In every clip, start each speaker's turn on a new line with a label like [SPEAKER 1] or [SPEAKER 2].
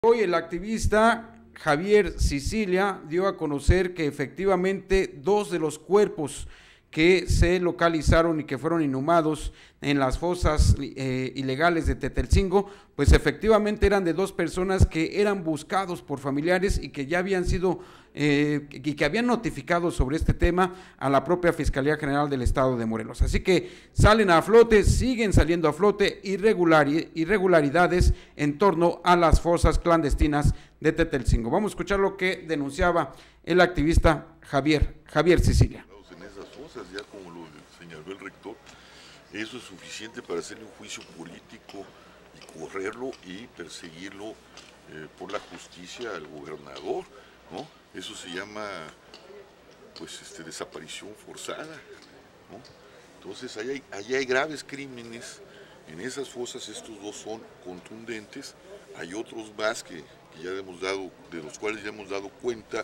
[SPEAKER 1] Hoy el activista Javier Sicilia dio a conocer que efectivamente dos de los cuerpos que se localizaron y que fueron inhumados en las fosas ilegales de Tetelcingo, pues efectivamente eran de dos personas que eran buscados por familiares y que ya habían sido y que habían notificado sobre este tema a la propia Fiscalía General del Estado de Morelos. Así que salen a flote, siguen saliendo a flote irregularidades en torno a las fosas clandestinas de Tetelcingo. Vamos a escuchar lo que denunciaba el activista Javier Sicilia.
[SPEAKER 2] En esas fosas, ya como lo señaló el rector, eso es suficiente para hacerle un juicio político y correrlo y perseguirlo por la justicia al gobernador, ¿no? Eso se llama pues desaparición forzada, ¿no? Entonces allá hay graves crímenes en esas fosas. Estos dos son contundentes. Hay otros más que ya hemos dado, de los cuales ya hemos dado cuenta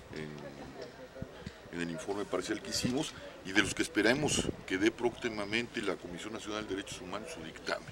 [SPEAKER 2] en el informe parcial que hicimos, y de los que esperamos que dé próximamente la Comisión Nacional de Derechos Humanos su dictamen.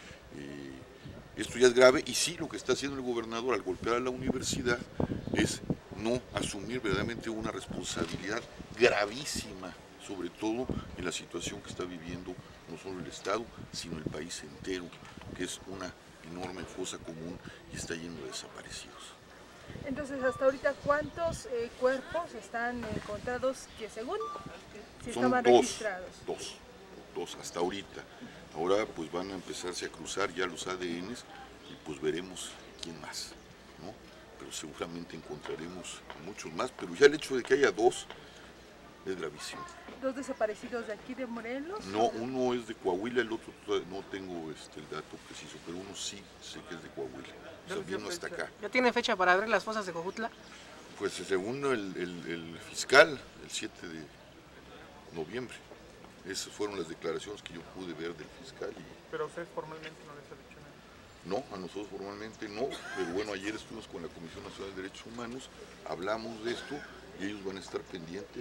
[SPEAKER 2] Esto ya es grave, y sí, lo que está haciendo el gobernador al golpear a la universidad es no asumir verdaderamente una responsabilidad gravísima, sobre todo en la situación que está viviendo no solo el Estado, sino el país entero, que es una enorme fosa común y está lleno de desaparecidos.
[SPEAKER 3] Entonces, hasta ahorita, ¿cuántos cuerpos están encontrados que según si estaban registrados?
[SPEAKER 2] Dos hasta ahorita. Ahora pues van a empezarse a cruzar ya los ADNs y pues veremos quién más, ¿no? Pero seguramente encontraremos muchos más, pero ya el hecho de que haya dos es gravísimo.
[SPEAKER 3] ¿Dos desaparecidos de aquí de Morelos?
[SPEAKER 2] No, uno es de Coahuila, el otro no tengo el dato preciso, pero uno sí sé que es de Coahuila. O sea, vino hasta acá.
[SPEAKER 4] ¿Ya tiene fecha para abrir las fosas de Jojutla?
[SPEAKER 2] Pues según el fiscal, el 7 de noviembre. Esas fueron las declaraciones que yo pude ver del fiscal.
[SPEAKER 5] ¿Pero usted formalmente no les ha dicho nada?
[SPEAKER 2] No, a nosotros formalmente no, pero bueno, ayer estuvimos con la Comisión Nacional de Derechos Humanos, hablamos de esto y ellos van a estar pendientes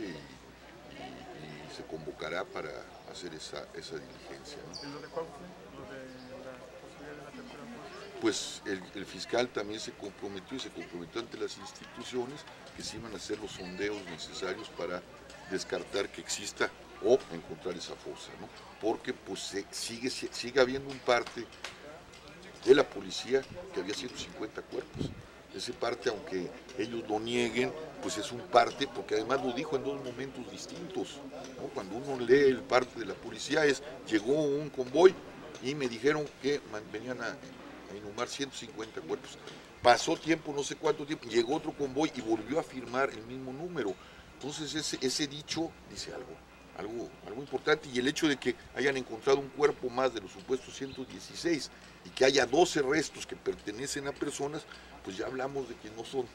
[SPEAKER 2] y se convocará para hacer esa diligencia, ¿no?
[SPEAKER 5] ¿Y lo de cuál fue? ¿Lo de la posibilidad de la tercera fosa?
[SPEAKER 2] Pues el fiscal también se comprometió ante las instituciones que se iban a hacer los sondeos necesarios para descartar que exista o encontrar esa fosa, ¿no? Porque pues sigue habiendo un parte de la policía que había 150 cuerpos. Ese parte, aunque ellos lo nieguen, pues es un parte, porque además lo dijo en dos momentos distintos, ¿no? Cuando uno lee el parte de la policía llegó un convoy y me dijeron que venían a inhumar 150 cuerpos. Pasó tiempo, no sé cuánto tiempo, llegó otro convoy y volvió a afirmar el mismo número. Entonces ese dicho dice algo importante, y el hecho de que hayan encontrado un cuerpo más de los supuestos 116 y que haya 12 restos que pertenecen a personas, pues ya hablamos de que no son,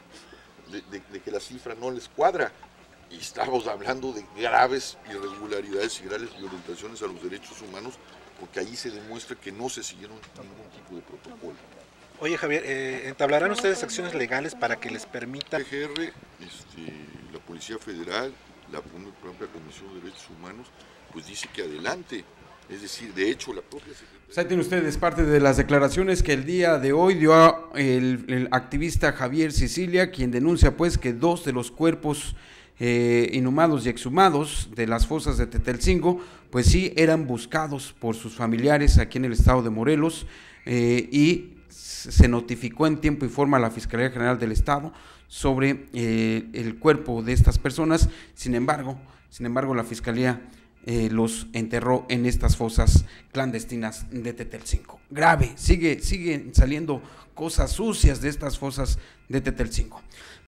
[SPEAKER 2] de que la cifra no les cuadra, y estamos hablando de graves irregularidades y graves violentaciones a los derechos humanos, porque ahí se demuestra que no se siguieron ningún tipo de protocolo.
[SPEAKER 6] Oye Javier, ¿entablarán ustedes acciones legales para que les permita?
[SPEAKER 2] La PGR, la Policía Federal, la propia Comisión de Derechos Humanos, pues dice que adelante. Es decir, de hecho, la propia Secretaría...
[SPEAKER 1] Pues ahí tienen ustedes parte de las declaraciones que el día de hoy dio el activista Javier Sicilia, quien denuncia pues que dos de los cuerpos inhumados y exhumados de las fosas de Tetelcingo, pues sí eran buscados por sus familiares aquí en el estado de Morelos, y se notificó en tiempo y forma a la Fiscalía General del Estado sobre el cuerpo de estas personas. Sin embargo, la Fiscalía los enterró en estas fosas clandestinas de Tetelcingo. Grave, siguen saliendo cosas sucias de estas fosas de Tetelcingo.